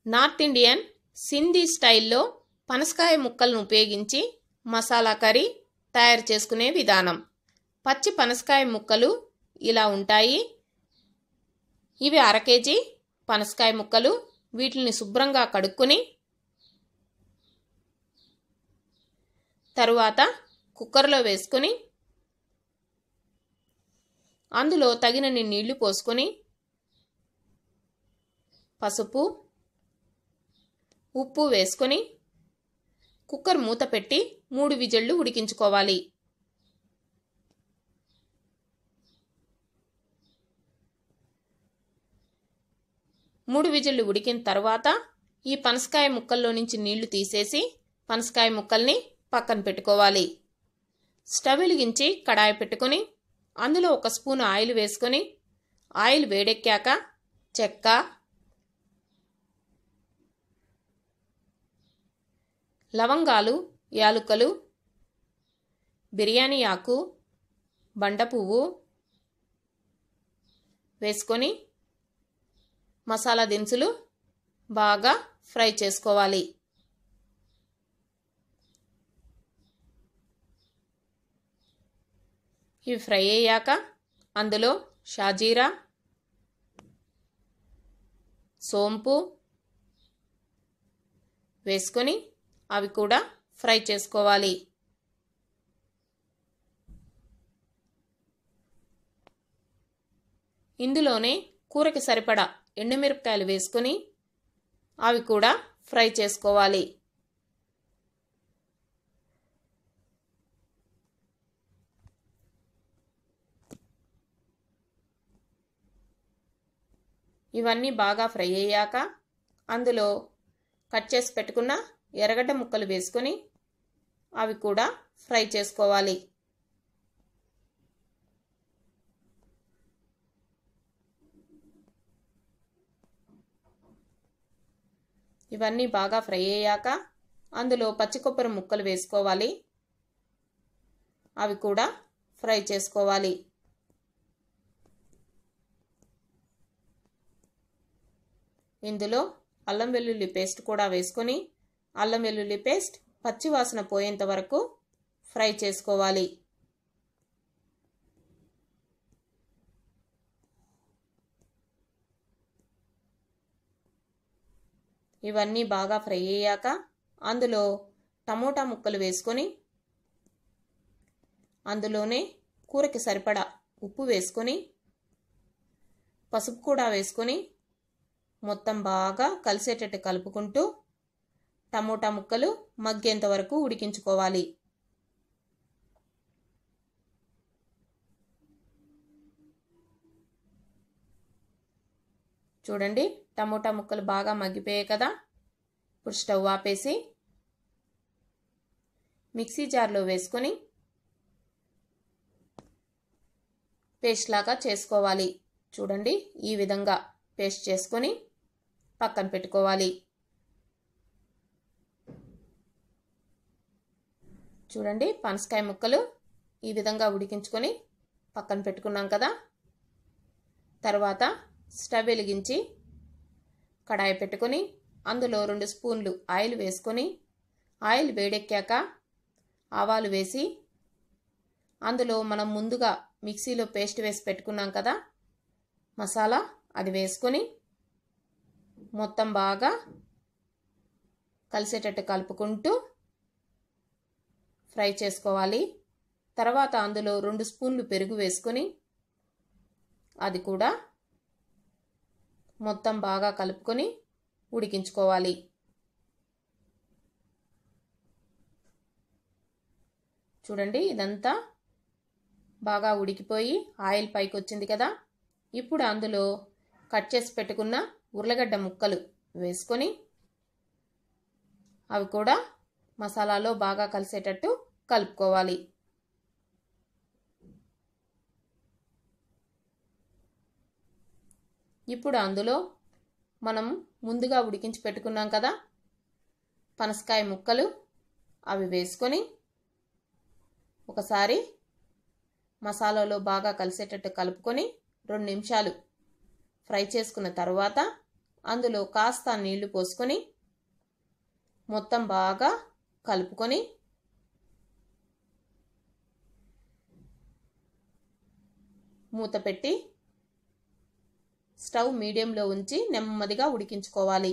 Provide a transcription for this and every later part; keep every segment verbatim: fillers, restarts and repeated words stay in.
North Indian Sindhi స్టైల్లో పనసకాయ ముక్కలను ఉపయోగించి మసాలా కర్రీ తయారు చేసుకునే విధానం. పచ్చి పనసకాయ ముక్కలు ఇలా ఉంటాయి. ఇవి అర కేజీ పనసకాయ ముక్కలు. వీటిని శుభ్రంగా కడుక్కొని తరువాత కుక్కర్లో వేసుకొని అందులో తగినన్ని నీళ్లు పోసుకొని పసుపు ఉప్పు వేసుకొని కుక్కర్ మూత పెట్టి మూడు విజిల్లు ఉడికించుకోవాలి. మూడు విజిల్లు ఉడికిన తర్వాత ఈ పనసకాయ ముక్కల్లో నుంచి నీళ్లు తీసేసి పనసకాయ ముక్కల్ని పక్కన పెట్టుకోవాలి. స్టవ్ వెలిగించి కడాయి పెట్టుకొని అందులో ఒక స్పూన్ ఆయిల్ వేసుకొని ఆయిల్ వేడెక్కాక చెక్క, లవంగాలు, యాలుకలు, బిర్యానీ ఆకు, బండ పువ్వు వేసుకొని మసాలా దినుసులు బాగా ఫ్రై చేసుకోవాలి. ఇవి ఫ్రై అయ్యాక అందులో షాజీరా, సోంపు వేసుకొని అవి కూడా ఫ్రై చేసుకోవాలి. ఇందులోనే కూరకి సరిపడా ఎండుమిరపకాయలు వేసుకొని అవి కూడా ఫ్రై చేసుకోవాలి. ఇవన్నీ బాగా ఫ్రై అయ్యాక అందులో కట్ చేసి పెట్టుకున్న ఎర్రగడ్డ ముక్కలు వేసుకొని అవి కూడా ఫ్రై చేసుకోవాలి. ఇవన్నీ బాగా ఫ్రై అయ్యాక అందులో పచ్చి కొబ్బరి ముక్కలు వేసుకోవాలి. అవి కూడా ఫ్రై చేసుకోవాలి. ఇందులో అల్లం వెల్లుల్లి పేస్ట్ కూడా వేసుకొని అల్లం వెల్లుల్లి పేస్ట్ పచ్చి వాసన పోయేంత వరకు ఫ్రై చేసుకోవాలి. ఇవన్నీ బాగా ఫ్రై అయ్యాక అందులో టమోటా ముక్కలు వేసుకొని అందులోనే కూరకి సరిపడా ఉప్పు వేసుకొని పసుపు కూడా వేసుకొని మొత్తం బాగా కలిసేటట్టు కలుపుకుంటూ టమోటా ముక్కలు మగ్గేంత వరకు ఉడికించుకోవాలి. చూడండి, టమోటా ముక్కలు బాగా మగ్గిపోయాయి కదా. ఇప్పుడు స్టవ్ ఆపేసి మిక్సీ జార్లో వేసుకొని పేస్ట్ లాగా చేసుకోవాలి. చూడండి, ఈ విధంగా పేస్ట్ చేసుకొని పక్కన పెట్టుకోవాలి. చూడండి, పనసకాయ ముక్కలు ఈ విధంగా ఉడికించుకొని పక్కన పెట్టుకున్నాం కదా. తర్వాత స్టవ్ వెలిగించి కడాయి పెట్టుకొని అందులో రెండు స్పూన్లు ఆయిల్ వేసుకొని ఆయిల్ వేడెక్కాక ఆవాలు వేసి అందులో మనం ముందుగా మిక్సీలో పేస్ట్ వేసి పెట్టుకున్నాం కదా మసాలా, అది వేసుకొని మొత్తం బాగా కలిసేటట్టు కలుపుకుంటూ ఫ్రై చేసుకోవాలి. తర్వాత అందులో రెండు స్పూన్లు పెరుగు వేసుకొని అది కూడా మొత్తం బాగా కలుపుకొని ఉడికించుకోవాలి. చూడండి, ఇదంతా బాగా ఉడికిపోయి ఆయిల్ పైకి వచ్చింది కదా. ఇప్పుడు అందులో కట్ చేసి పెట్టుకున్న ఉర్లగడ్డ ముక్కలు వేసుకొని అవి కూడా మసాలాలో బాగా కలిసేటట్టు కలుపుకోవాలి. ఇప్పుడు అందులో మనం ముందుగా ఉడికించి పెట్టుకున్నాం కదా పనసకాయ ముక్కలు, అవి వేసుకొని ఒకసారి మసాలాలో బాగా కలిసేటట్టు కలుపుకొని రెండు నిమిషాలు ఫ్రై చేసుకున్న తర్వాత అందులో కాస్త నీళ్లు పోసుకొని మొత్తం బాగా కలుపుకొని మూత పెట్టి స్టవ్ మీడియంలో ఉంచి నెమ్మదిగా ఉడికించుకోవాలి.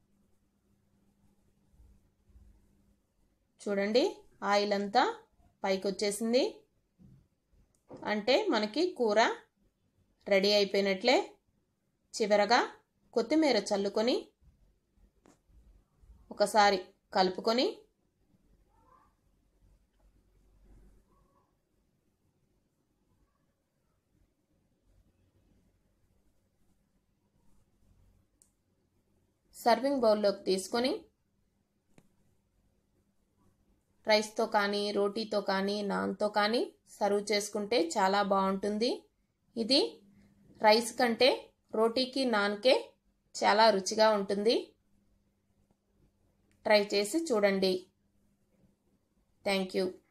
చూడండి, ఆయిల్ అంతా పైకి వచ్చేసింది. అంటే మనకి కూర రెడీ అయిపోయినట్లే. చివరగా కొత్తిమీర చల్లుకొని ఒకసారి కలుపుకొని సర్వింగ్ బౌల్లోకి తీసుకొని రైస్తో కానీ రోటీతో కానీ నాన్తో కానీ సర్వ్ చేసుకుంటే చాలా బాగుంటుంది. ఇది రైస్ కంటే రోటీకి నాన్కే చాలా రుచిగా ఉంటుంది. ట్రై చేసి చూడండి. Thank you.